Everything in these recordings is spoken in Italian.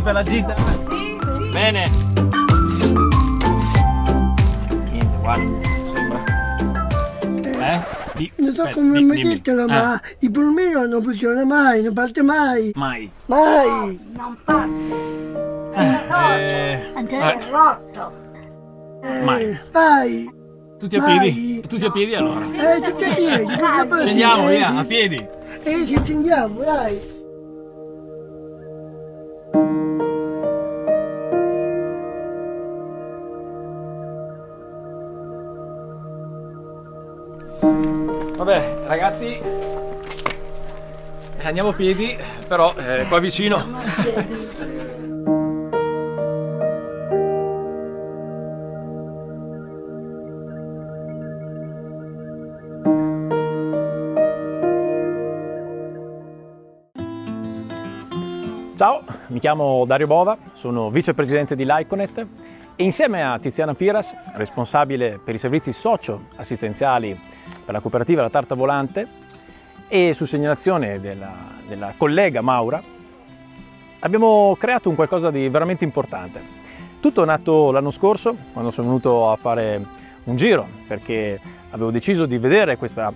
per la gita? Sì, sì. Bene. Niente, guarda, sembra. Non so come metterla, ma il pulmino non funziona mai, non parte mai. Mai. Mai. Non parte. È torto. È rotto. Mai. Mai. Tutti a piedi? Tutti a piedi allora? Tutti a piedi. Scendiamo via, a piedi. Ci scendiamo, dai. Vabbè, ragazzi, andiamo a piedi, però qua vicino. Ciao, mi chiamo Dario Bova, sono vicepresidente di Lyconet e insieme a Tiziana Piras, responsabile per i servizi socio-assistenziali per la cooperativa La Tarta Volante, e su segnalazione della collega Maura, abbiamo creato un qualcosa di veramente importante. Tutto è nato l'anno scorso, quando sono venuto a fare un giro, perché avevo deciso di vedere questa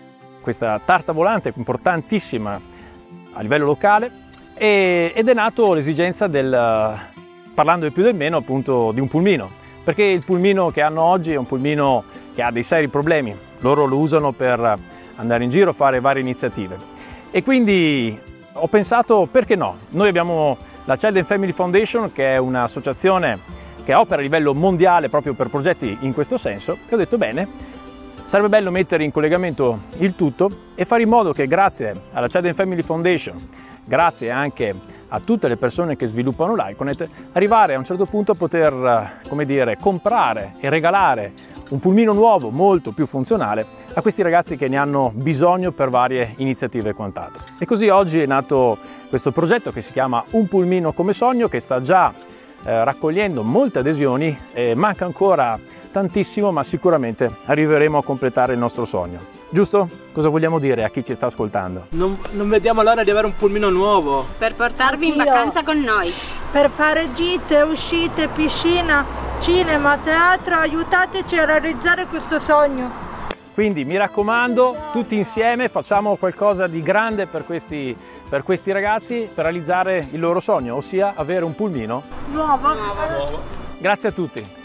tarta volante importantissima a livello locale, ed è nato l'esigenza parlando del più del meno, appunto, di un pulmino, perché il pulmino che hanno oggi è un pulmino che ha dei seri problemi. Loro lo usano per andare in giro, fare varie iniziative, e quindi ho pensato, perché no? Noi abbiamo la Child and Family Foundation, che è un'associazione che opera a livello mondiale proprio per progetti in questo senso, e ho detto bene, sarebbe bello mettere in collegamento il tutto e fare in modo che grazie alla Child and Family Foundation, grazie anche a tutte le persone che sviluppano Lyconet, arrivare a un certo punto a poter, come dire, comprare e regalare un pulmino nuovo, molto più funzionale, a questi ragazzi che ne hanno bisogno per varie iniziative e quant'altro. E così oggi è nato questo progetto che si chiama Un Pulmino come Sogno, che sta già raccogliendo molte adesioni, manca ancora tantissimo, ma sicuramente arriveremo a completare il nostro sogno. Giusto? Cosa vogliamo dire a chi ci sta ascoltando? Non vediamo l'ora di avere un pulmino nuovo. Per portarvi in vacanza con noi. Per fare gite, uscite, piscina, cinema, teatro, aiutateci a realizzare questo sogno. Quindi mi raccomando, tutti insieme facciamo qualcosa di grande per questi ragazzi, per realizzare il loro sogno, ossia avere un pulmino Nuovo. Grazie a tutti.